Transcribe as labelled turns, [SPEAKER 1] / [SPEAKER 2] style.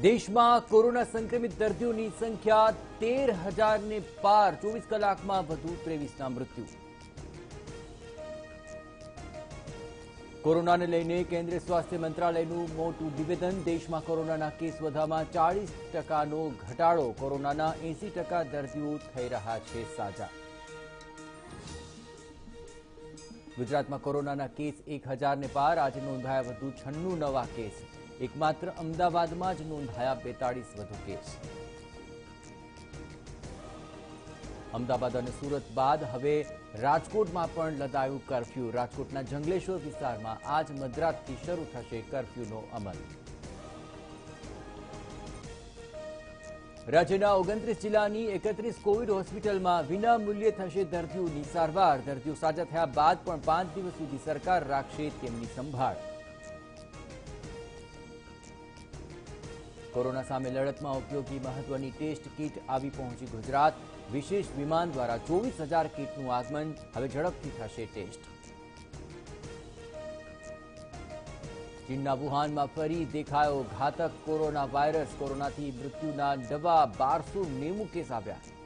[SPEAKER 1] દેશમાં કોરોના સંક્રમિત દર્દીઓની સંખ્યા 13,000ને પાર, 24 કલાકમાં વધુ 23ના મૃત્યુ. કોરોનાને લઈને કેન્દ્રીય સ્વાસ્થ્ય મંત્રાલયનું મોટું નિવેદન. દેશમાં કોરોનાના કેસ વધવામાં 40%નો ઘટાડો. કોરોનાના 80% દર્દીઓ થઈ રહ્યા છે સાજા. ગુજરાતમાં કોરોનાના કેસ 1,000ને પાર. આજે નોંધાયા વધુ 96 નવા કેસ. એકમાત્ર અમદાવાદમાં જ નોંધાયા 42 વધુ કેસ. અમદાવાદ અને સુરત બાદ હવે રાજકોટમાં પણ લદાયું કર્ફ્યુ. રાજકોટના જંગલેશ્વર વિસ્તારમાં આજ મધરાતથી શરૂ થશે કર્ફ્યુનો અમલ. રાજ્યના 29 જિલ્લાની 31 કોવિડ હોસ્પિટલમાં વિના મૂલ્યે થશે દર્દીઓની સારવાર. દર્દીઓ સાજા થયા બાદ પણ 5 દિવસ સુધી સરકાર રાખશે તેમની સંભાળ. કોરોના સામે લડતમાં ઉપયોગી મહત્વની ટેસ્ટ કીટ આવી પહોંચી ગુજરાત. વિશેષ વિમાન દ્વારા 24,000 કીટનું આગમન. હવે ઝડપથી થશે ટેસ્ટ. ચીનના વુહાનમાં ફરી દેખાયો ઘાતક કોરોના વાયરસ. કોરોનાથી મૃત્યુના નવા 1290 કેસ આવ્યા.